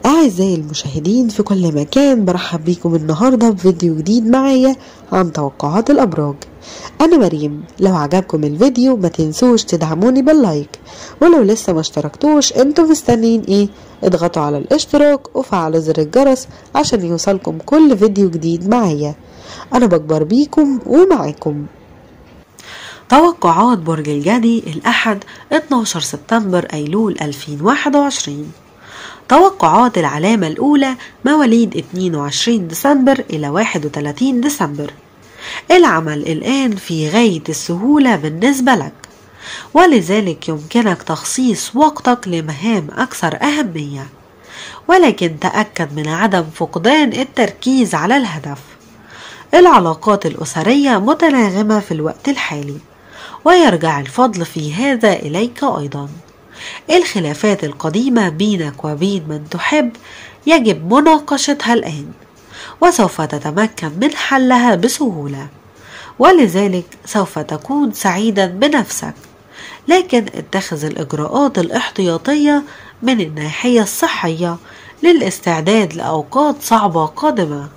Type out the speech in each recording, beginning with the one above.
أعزائي المشاهدين في كل مكان، برحب بيكم النهاردة بفيديو جديد معايا عن توقعات الأبراج. أنا مريم. لو عجبكم الفيديو ما تنسوش تدعموني باللايك، ولو لسه ما اشتركتوش انتوا مستنيين ايه؟ اضغطوا على الاشتراك وفعلوا زر الجرس عشان يوصلكم كل فيديو جديد معايا. أنا بكبر بيكم ومعاكم. توقعات برج الجدي الأحد 12 سبتمبر أيلول 2021. توقعات العلامة الأولى مواليد 22 ديسمبر إلى 31 ديسمبر. العمل الآن في غاية السهولة بالنسبة لك، ولذلك يمكنك تخصيص وقتك لمهام أكثر أهمية، ولكن تأكد من عدم فقدان التركيز على الهدف. العلاقات الأسرية متناغمة في الوقت الحالي، ويرجع الفضل في هذا إليك أيضا. الخلافات القديمة بينك وبين من تحب يجب مناقشتها الآن، وسوف تتمكن من حلها بسهولة، ولذلك سوف تكون سعيدا بنفسك. لكن اتخذ الإجراءات الاحتياطية من الناحية الصحية للاستعداد لأوقات صعبة قادمة.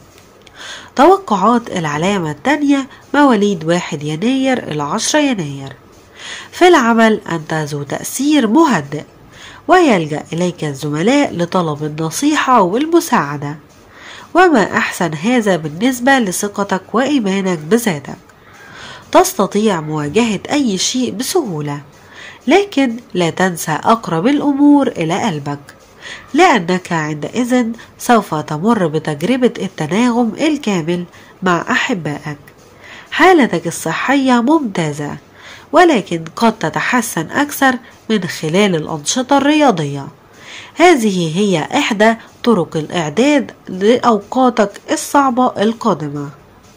توقعات العلامة الثانية مواليد 1 يناير إلى 10 يناير. في العمل أنت ذو تأثير مهدئ، ويلجأ إليك الزملاء لطلب النصيحة والمساعدة، وما أحسن هذا بالنسبة لثقتك وإيمانك بذاتك. تستطيع مواجهة أي شيء بسهولة، لكن لا تنسى أقرب الأمور إلى قلبك، لأنك عندئذ سوف تمر بتجربة التناغم الكامل مع أحبائك. حالتك الصحية ممتازة، ولكن قد تتحسن أكثر من خلال الأنشطة الرياضية. هذه هي إحدى طرق الإعداد لأوقاتك الصعبة القادمة.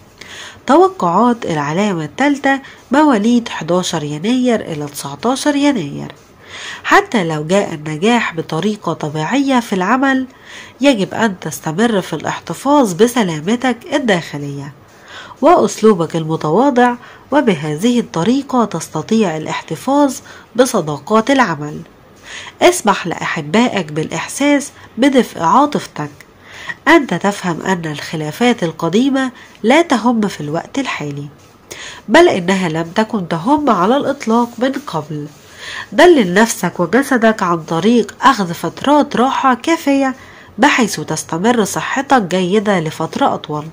توقعات العلامة الثالثة مواليد 11 يناير إلى 19 يناير. حتى لو جاء النجاح بطريقة طبيعية في العمل، يجب أن تستمر في الاحتفاظ بسلامتك الداخلية وأسلوبك المتواضع، وبهذه الطريقة تستطيع الاحتفاظ بصداقات العمل. اسمح لأحبائك بالإحساس بدفء عاطفتك. أنت تفهم أن الخلافات القديمة لا تهم في الوقت الحالي، بل إنها لم تكن تهم على الإطلاق من قبل. دلل نفسك وجسدك عن طريق أخذ فترات راحة كافية بحيث تستمر صحتك جيدة لفترة أطول.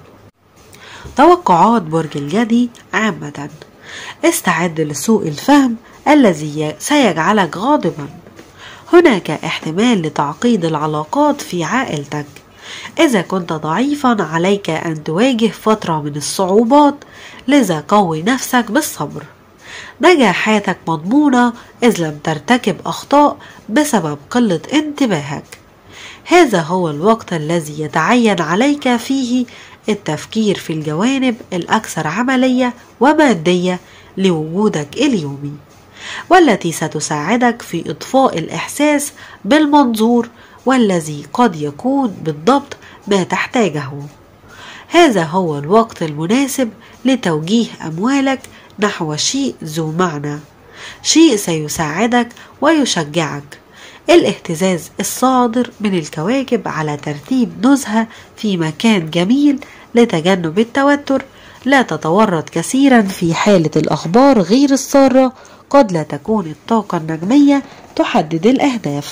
توقعات برج الجدي عامة. استعد لسوء الفهم الذي سيجعلك غاضبا. هناك احتمال لتعقيد العلاقات في عائلتك. إذا كنت ضعيفا عليك أن تواجه فترة من الصعوبات، لذا قوي نفسك بالصبر. نجاحاتك مضمونة إذ لم ترتكب أخطاء بسبب قلة انتباهك. هذا هو الوقت الذي يتعين عليك فيه التفكير في الجوانب الأكثر عملية ومادية لوجودك اليومي، والتي ستساعدك في إضفاء الإحساس بالمنظور، والذي قد يكون بالضبط ما تحتاجه. هذا هو الوقت المناسب لتوجيه أموالك نحو شيء ذو معنى، شيء سيساعدك ويشجعك. الاهتزاز الصادر من الكواكب على ترتيب نزهة في مكان جميل لتجنب التوتر. لا تتورط كثيرا في حالة الأخبار غير السارة، قد لا تكون الطاقة النجمية تحدد الأهداف.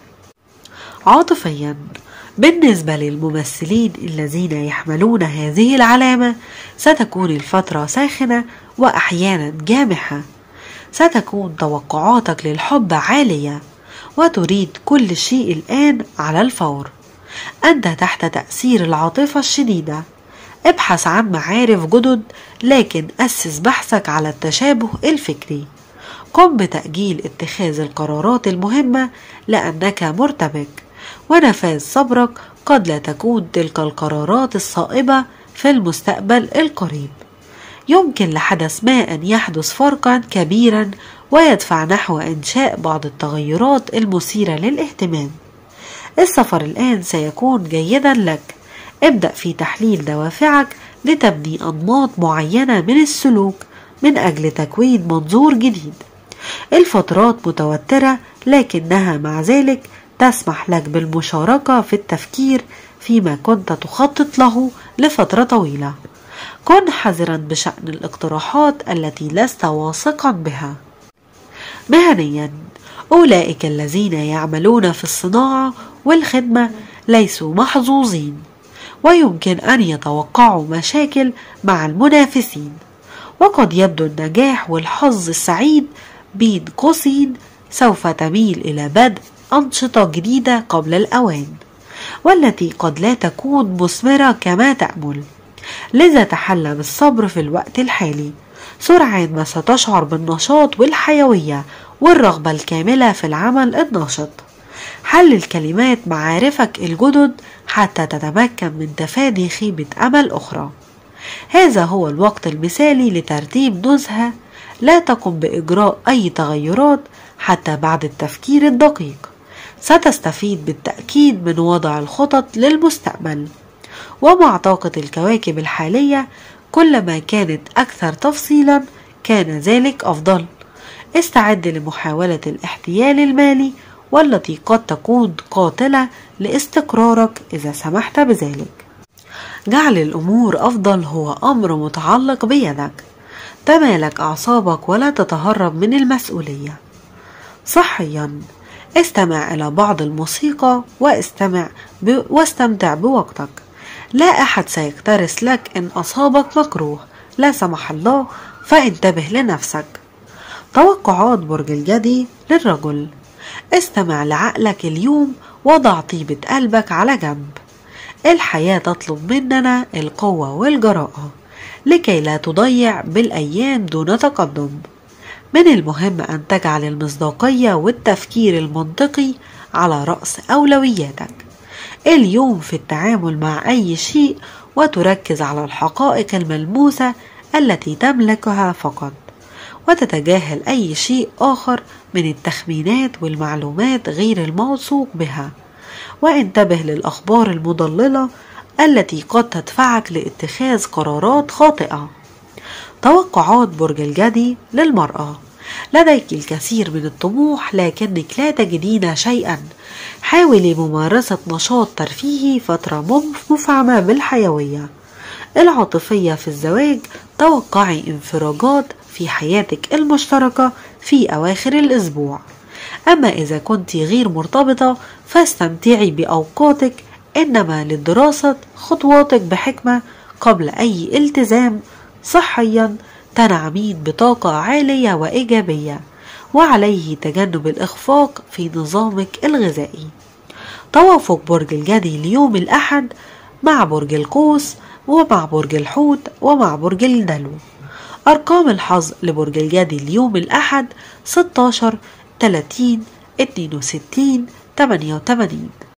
عاطفيا، بالنسبة للممثلين الذين يحملون هذه العلامة، ستكون الفترة ساخنة وأحيانا جامحة. ستكون توقعاتك للحب عالية، وتريد كل شيء الآن على الفور. أنت تحت تأثير العاطفة الشديدة. ابحث عن معارف جدد، لكن أسس بحثك على التشابه الفكري. قم بتأجيل اتخاذ القرارات المهمة لأنك مرتبك، ونفاذ صبرك قد لا تكون تلك القرارات الصائبة في المستقبل القريب. يمكن لحدث ما أن يحدث فرقا كبيرا ويدفع نحو إنشاء بعض التغيرات المثيرة للاهتمام. السفر الآن سيكون جيدا لك. ابدأ في تحليل دوافعك لتبني أنماط معينة من السلوك من أجل تكوين منظور جديد. الفترات متوترة، لكنها مع ذلك تسمح لك بالمشاركة في التفكير فيما كنت تخطط له لفترة طويلة. كن حذرا بشأن الاقتراحات التي لست واثقا بها. مهنيا، أولئك الذين يعملون في الصناعة والخدمة ليسوا محظوظين، ويمكن أن يتوقعوا مشاكل مع المنافسين، وقد يبدو النجاح والحظ السعيد بين قوسين سوف تميل إلى بدء أنشطة جديدة قبل الأوان، والتي قد لا تكون مثمرة كما تأمل. لذا تحلى بالصبر في الوقت الحالي، سرعان ما ستشعر بالنشاط والحيوية والرغبة الكاملة في العمل النشط. حلل كلمات معارفك الجدد حتى تتمكن من تفادي خيبة أمل أخرى. هذا هو الوقت المثالي لترتيب نزهة. لا تقم بإجراء أي تغيرات حتى بعد التفكير الدقيق. ستستفيد بالتأكيد من وضع الخطط للمستقبل، ومع طاقة الكواكب الحالية كلما كانت أكثر تفصيلا كان ذلك أفضل. استعد لمحاولة الاحتيال المالي والتي قد تكون قاتلة لاستقرارك إذا سمحت بذلك. جعل الأمور أفضل هو أمر متعلق بيدك. تمالك أعصابك ولا تتهرب من المسؤولية. صحيا، استمع إلى بعض الموسيقى واستمتع بوقتك. لا أحد سيكترث لك إن أصابك مكروه لا سمح الله، فانتبه لنفسك. توقعات برج الجدي للرجل. استمع لعقلك اليوم وضع طيبة قلبك على جنب. الحياة تطلب مننا القوة والجراءة لكي لا تضيع بالأيام دون تقدم. من المهم أن تجعل المصداقية والتفكير المنطقي على رأس أولوياتك اليوم في التعامل مع أي شيء، وتركز على الحقائق الملموسة التي تملكها فقط، وتتجاهل أي شيء آخر من التخمينات والمعلومات غير الموثوق بها. وانتبه للأخبار المضللة التي قد تدفعك لاتخاذ قرارات خاطئة. توقعات برج الجدي للمرأة. لديك الكثير من الطموح لكنك لا تجدين شيئا. حاولي ممارسة نشاط ترفيهي فترة مفعمة بالحيوية العاطفية. في الزواج توقعي انفراجات في حياتك المشتركة في أواخر الأسبوع. أما إذا كنت غير مرتبطة فاستمتعي بأوقاتك، إنما للدراسة خطواتك بحكمة قبل أي التزام. صحيا، تنعمين بطاقة عالية وإيجابية، وعليه تجنب الإخفاق في نظامك الغذائي. توافق برج الجدي اليوم الأحد مع برج القوس ومع برج الحوت ومع برج الدلو. أرقام الحظ لبرج الجدي اليوم الأحد 16 30 62 88.